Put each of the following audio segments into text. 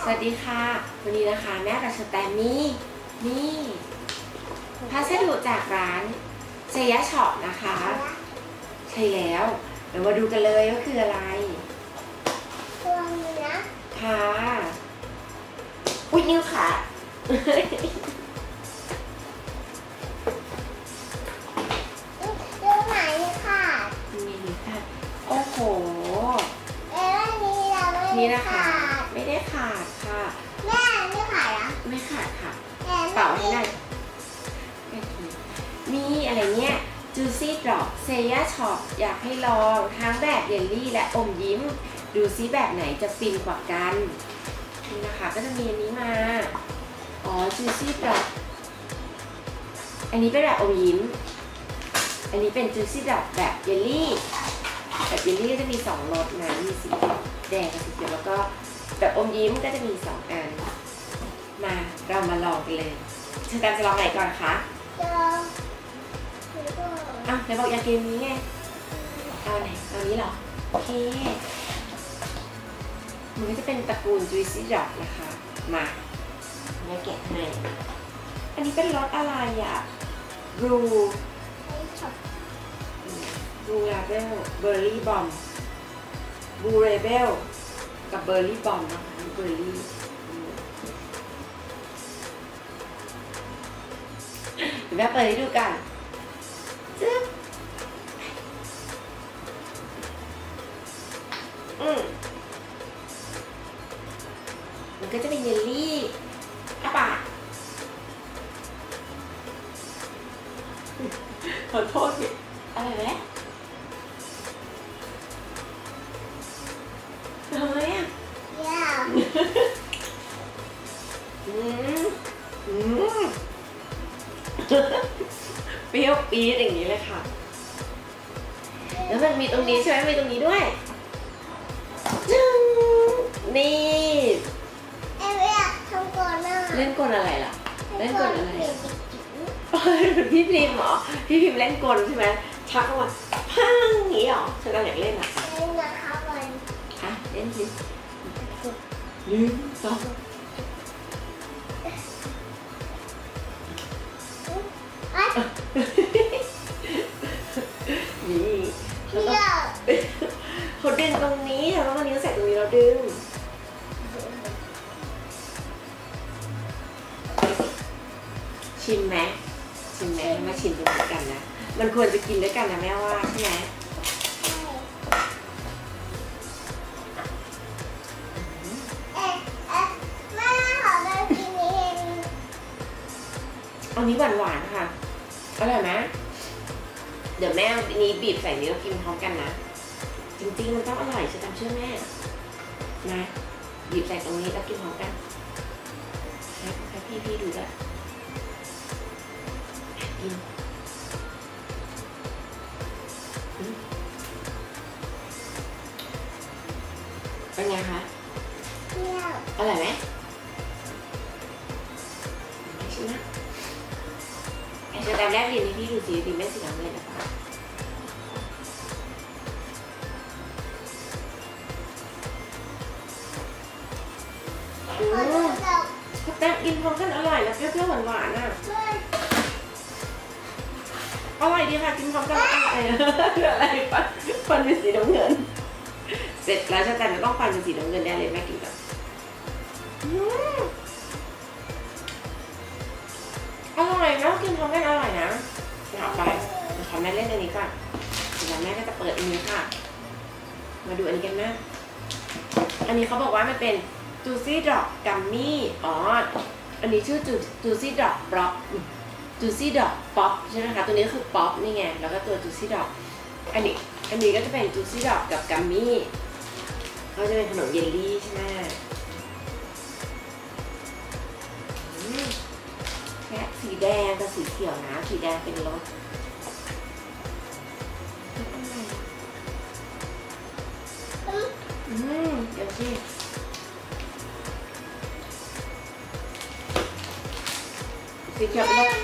วัสดีค่ะวันนี้นะคะแม่กับสแตมมี่นี่พัสดุจากร้านเซยะช็อปนะคะใช่แล้วเดี๋ยวมาดูกันเลยว่าคืออะไรตัวนี้นะค่ะอุ๊ยนิ้วขาดตัวไหนค่ะนี่ค่ะโอ้โหนี่นะคะไม่ได้ขาดค่ะแม่ไม่ขาดอ่ะไม่ขาดค่ะเป่าให้หน่อยนี่อะไรเนี่ยจูซี่ดรอปเซย่าช็อปอยากให้ลองทั้งแบบเยลลี่และอมยิ้มดูซิแบบไหนจะฟินกว่ากันนี่นะคะก็จะมีอันนี้มาอ๋อจูซี่ดรอปอันนี้เป็นแบบอมยิ้มอันนี้เป็นจูซี่ดรอปแบบเยลลี่แบบเยลลี่ก็จะมี2รสนะมีสีแดงกับสีเขียวแล้วก็แบบอมยิ้มก็จะมี2อันมาเรามาลองกันเลยเชอร์แตมจะลองไหนก่อนคะอ่ะไหนบอกอยากกินนี้ไงเอาไหนเอานี้เหรอโอเคมันก็จะเป็นตระกูล Juicy Drop นะคะมาแม่แกะให้อันนี้เป็นรสอะไรอ่ะBlue Label Berry Bomb Blue Label กับ Berry Bomb นะคะ Berry เดี๋ยวแม่เปิดให้ดูกันจึ๊บมันก็จะเป็นเยลลี่อะปะขอโทษพี่อะไรไหมทำไมอ่ะเปรี้ยวปี๊ดอย่างนี้เลยค่ะแล้วมันมีตรงนี้ใช่ไหมมีตรงนี้ด้วยนี่เล่นกลอะไรล่ะเล่นกลอะไรพี่พิมเหรอพี่พิมเล่นกลใช่ไหมชักออกมาพังอย่างนี้เหรอฉันกำลังอยากเล่นอ่ะเล่นสิ1 2นี่แล้วก็เขาดึงตรงนี้แล้วก็นิ้วใส่ตรงนี้เราดึงชิมไหมมาชิมด้วยกันนะมันควรจะกินด้วยกันนะแม่ว่าใช่ไหมอันนี้หวานๆค่ะอร่อยไหมเดี๋ยวแม่นี้บีบใส่นี้เรากินพร้อมกันนะจริงๆมันต้องอร่อยฉันจำเชื่อแม่นะบีบใส่ตรงนี้แล้วกินพร้อมกันให้พี่ดูด้วยกินเป็นไงคะอร่อยไหมใช่ไหมไอเชอร์แตมแรกเรียนนี่พี่ดูสิพี่แม่สีน้ำเลยนะคะแตมกินพร้อมกันอร่อยแล้วเปรี้ยวๆหวานๆอ่ะอร่อยดีค่ะกินพร้อมกันอะไรฟันเป็นสีน้ำเงินเสร็จแล้วเชอร์แตมจะต้องฟันเป็นสีน้ำเงินได้เลยแม่กินกับอร่อยนะกินพร้อมกันอร่อยนะเอาไปเดี๋ยวขอแม่เล่นอันนี้ก่อนเดี๋ยวแม่ก็จะเปิดอันนี้ค่ะมาดูอันนี้กันนะอันนี้เขาบอกว่ามันเป็นJuicy Drop Gummy อ๋ออันนี้ชื่อ Juicy Drop Pop Juicy Drop Pop ใช่ไหมคะตัวนี้ก็คือ Pop นี่ไงแล้วก็ตัว Juicy Drop อันนี้ก็จะเป็น Juicy Drop กับ Gummy เขาจะเป็นขนมเยลลี่ใช่ไหมแค่สีแดงกับสีเขียวนะสีแดงเป็นรสเดี๋ยวสิสีเขียวเป็นรส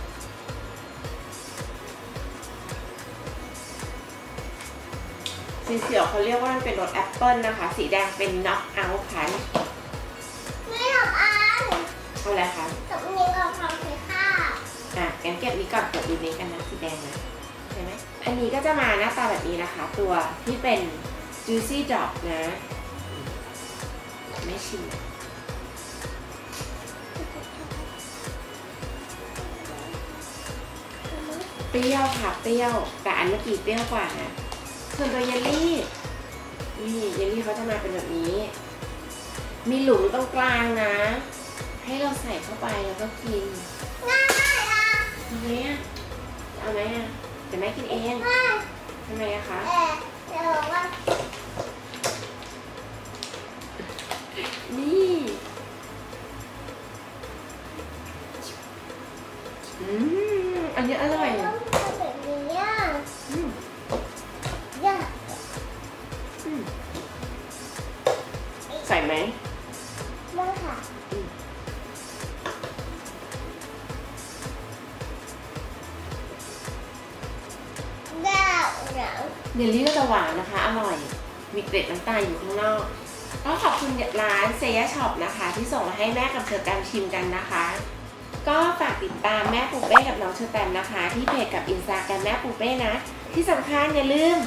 สีสีเขียวเขาเรียกว่ามันเป็นรสแอปเปิลนะคะ สีแดงเป็นน็อกเอาท์พันไม่ทำอันเอาอะไรคะกับนี้กับทำเลยค่ะงั้นเก็บนี้ก่อนเปิดดูนี้กันนะสีแดงนะใช่ไหมอันนี้ก็จะมาหน้าตาแบบนี้นะคะ ตัวที่เป็น juicy drop นะไม่ชิมเปรี้ยวค่ะเปรี้ยวแต่อันเมื่อกี้เปรี้ยวกว่านะส่วนตัวเยลลี่นี่เยลลี่เขาจะมาเป็นแบบนี้ มีหลุมตรงกลางนะ ให้เราใส่เข้าไปแล้วก็กินง่ายอ่ะทำไมอ่ะเอาไหมอ่ะแต่แม่กินเองง่ายทำไมอะคะเดี๋ยวว่านี่อันนี้อร่อยต้องทำแบบนี้อ่ะอืมยากอืมใส่ไหมมากค่ะยากหนังเยลลี่ก็จะหวานนะคะ อร่อย มีเกล็ดน้ำตาลอยู่ข้างนอกก็ขอบคุณร้านเซย่าช็อปนะคะ ที่ส่งมาให้แม่กับเชอร์แตมชิมกันนะคะ ก็ฝากติดตามแม่ปูเป้กับน้องเชอร์แตมนะคะ ที่เพจกับอินสตาแกรมแม่ปูเป้นะ ที่สำคัญอย่าลืม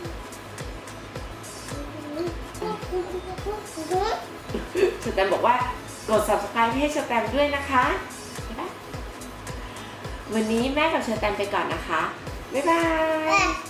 เชอร์แตมบอกว่ากด subscribe ให้เชอร์แตมด้วยนะคะใช่ปะวันนี้แม่กับเชอร์แตมไปก่อนนะคะ บ๊ายบาย